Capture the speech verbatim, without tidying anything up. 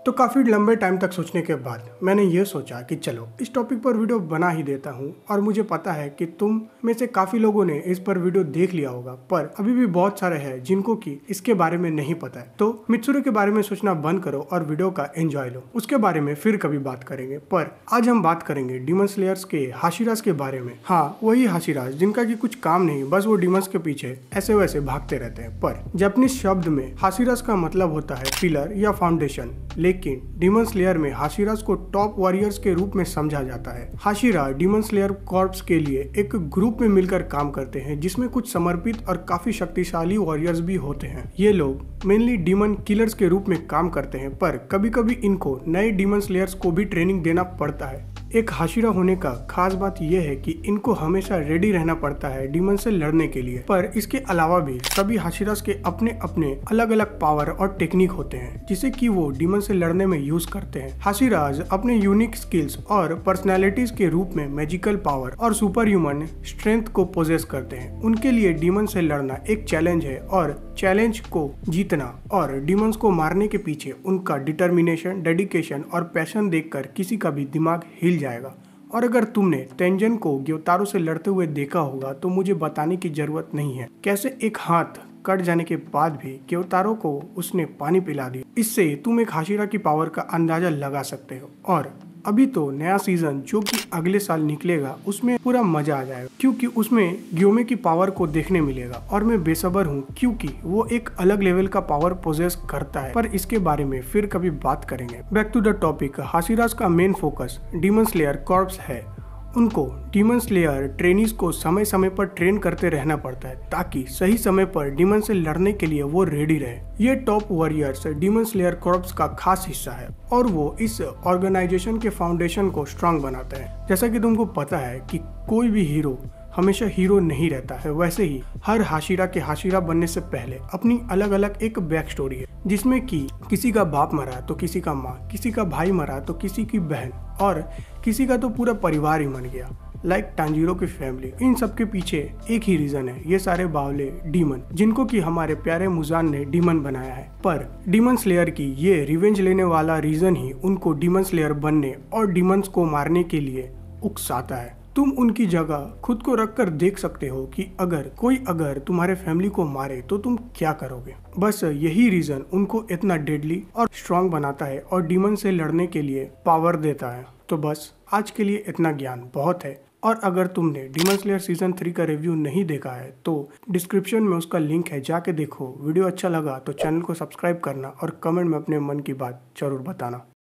तो काफ़ी लंबे टाइम तक सोचने के बाद मैंने ये सोचा कि चलो इस टॉपिक पर वीडियो बना ही देता हूँ। और मुझे पता है कि तुम में से काफ़ी लोगों ने इस पर वीडियो देख लिया होगा, पर अभी भी बहुत सारे हैं जिनको कि इसके बारे में नहीं पता है। तो मित्सुरो के बारे में सोचना बंद करो और वीडियो का एंजॉय लो। उसके बारे में फिर कभी बात करेंगे, पर आज हम बात करेंगे डीमन स्लेयर्स के हाशिराज के बारे में। हाँ, वही हाशिराज जिनका की कुछ काम नहीं, बस वो डीमंस के पीछे ऐसे वैसे भागते रहते हैं। पर जापानीज शब्द में हाशिराज का मतलब होता है पिलर या फाउंडेशन, लेकिन डीमन स्लेयर में हाशिराज को टॉप वॉरियर्स के रूप में समझा जाता है। हाशिरा डीमन स्लेयर कॉर्प्स के लिए एक ग्रुप में मिलकर काम करते हैं, जिसमें कुछ समर्पित और काफी शक्तिशाली वॉरियर्स भी होते हैं। ये लोग मेनली डीमन किलर्स के रूप में काम करते हैं, पर कभी कभी इनको नए डीमन स्लेयर्स को भी ट्रेनिंग देना पड़ता है। एक हाशिरा होने का खास बात यह है कि इनको हमेशा रेडी रहना पड़ता है डीमन से लड़ने के लिए। पर इसके अलावा भी सभी हाशिरास के अपने अपने अलग अलग पावर और टेक्निक होते हैं, जिसे कि वो डीमन से लड़ने में यूज करते हैं। हाशिराज अपने यूनिक स्किल्स और पर्सनैलिटीज के रूप में मैजिकल पावर और सुपर ह्यूमन स्ट्रेंथ को पोजेस करते हैं। उनके लिए डीमन से लड़ना एक चैलेंज है, और चैलेंज को जीतना और डीमंस को मारने के पीछे उनका डिटर्मिनेशन, डेडिकेशन और पैशन देखकर किसी का भी दिमाग हिल जाएगा। और अगर तुमने तेंजन को ग्योतारो से लड़ते हुए देखा होगा तो मुझे बताने की जरूरत नहीं है कैसे एक हाथ कट जाने के बाद भी ग्योतारो को उसने पानी पिला दिया। इससे तुम एक हाशिरा की पावर का अंदाजा लगा सकते हो। और अभी तो नया सीजन जो कि अगले साल निकलेगा, उसमें पूरा मजा आ जाएगा, क्योंकि उसमें ग्योमे की पावर को देखने मिलेगा। और मैं बेसब्र हूँ, क्योंकि वो एक अलग लेवल का पावर पोजेस करता है। पर इसके बारे में फिर कभी बात करेंगे। Back to the topic. Hashiras का main focus demon slayer corps है। उनको डीमन स्लेयर ट्रेनीज को समय समय पर ट्रेन करते रहना पड़ता है, ताकि सही समय पर डीमन से लड़ने के लिए वो रेडी रहे। ये top warriors demon slayer corps का खास हिस्सा है, और वो इस ऑर्गेनाइजेशन के फाउंडेशन को स्ट्रांग बनाते हैं। जैसा कि तुमको पता है कि कोई भी हीरो हमेशा हीरो नहीं रहता है, वैसे ही हर हाशिरा के हाशिरा बनने से पहले अपनी अलग अलग एक बैक स्टोरी है, जिसमें कि किसी का बाप मरा तो किसी का माँ, किसी का भाई मरा तो किसी की बहन, और किसी का तो पूरा परिवार ही मर गया, लाइक टांजीरो की फैमिली। इन सब के पीछे एक ही रीजन है, ये सारे बावले डीमन, जिनको कि हमारे प्यारे मुजान ने डीमन बनाया है। पर डीमन स्लेयर की ये रिवेंज लेने वाला रीजन ही उनको डीमन स्लेयर बनने और डीमंस को मारने के लिए उकसाता है। तुम उनकी जगह खुद को रख कर देख सकते हो कि अगर कोई अगर तुम्हारे फैमिली को मारे तो तुम क्या करोगे। बस यही रीजन उनको इतना डेडली और स्ट्रांग बनाता है और डीमन से लड़ने के लिए पावर देता है। तो बस आज के लिए इतना ज्ञान बहुत है। और अगर तुमने डीमन स्लेयर सीजन थ्री का रिव्यू नहीं देखा है तो डिस्क्रिप्शन में उसका लिंक है, जाके देखो। वीडियो अच्छा लगा तो चैनल को सब्सक्राइब करना और कमेंट में अपने मन की बात जरूर बताना।